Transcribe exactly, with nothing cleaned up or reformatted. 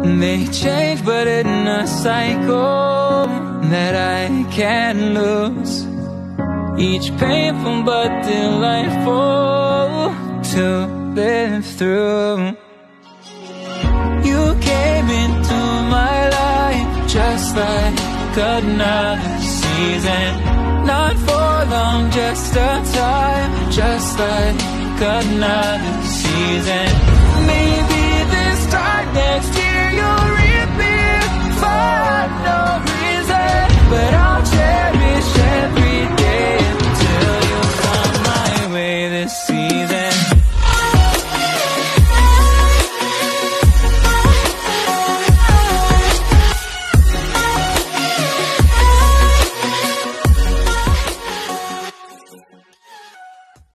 They change, but in a cycle that I can't lose. Each painful but delightful to live through. You came into my life just like another season. Not for long, just a time, just like another season. Maybe this time next year you'll reappear for no reason, but I'll cherish every day until you come my way this season.